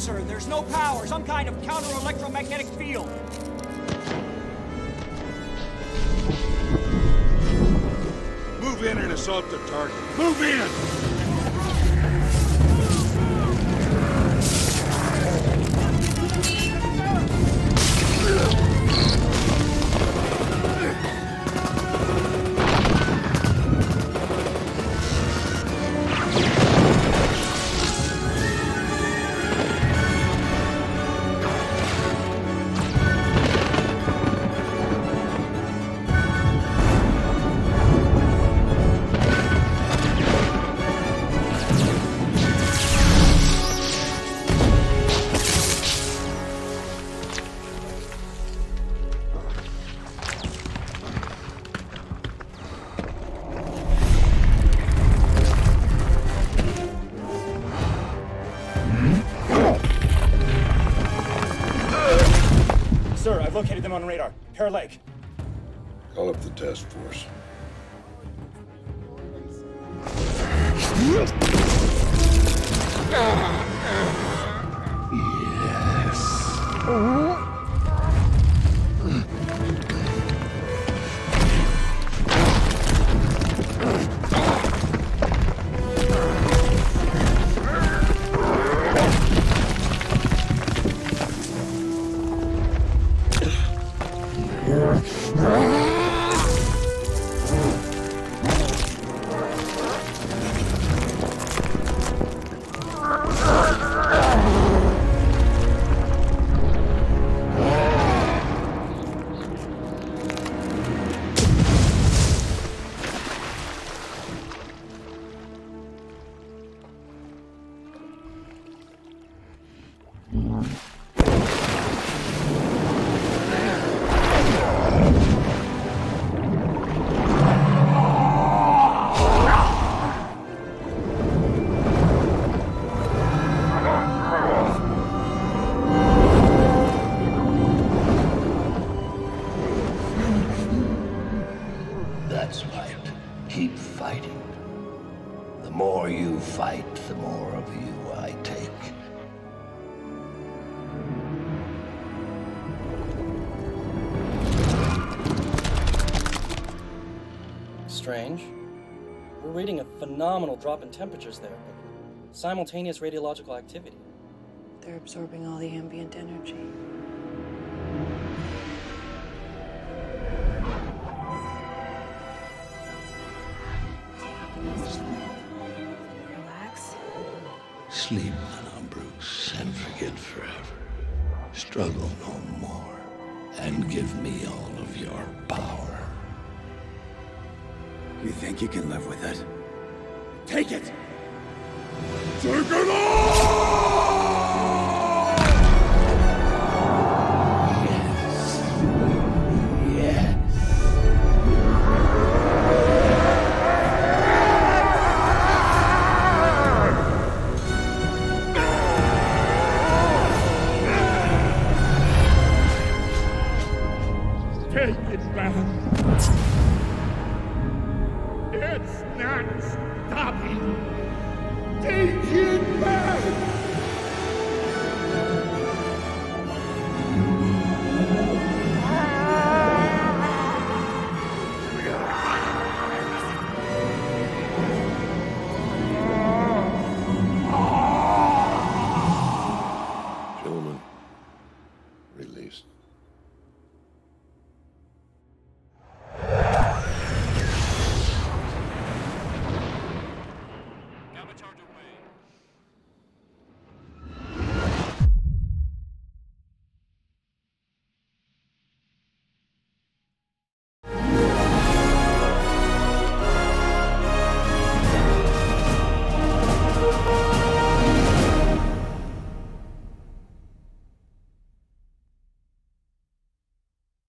sir. There's no power. Some kind of counter-electromagnetic field. Move in and assault the target. Move in! I've located them on radar. Pear Lake. Call up the task force. Yes. Strange. We're reading a phenomenal drop in temperatures there, but simultaneous radiological activity. They're absorbing all the ambient energy. Relax. Sleep, Bana, Bruce, and forget forever. Struggle no more, and give me all of your power. You think you can live with it? Take it! Take it all! Yes. Yes. Take it back! It's not stopping! Take it!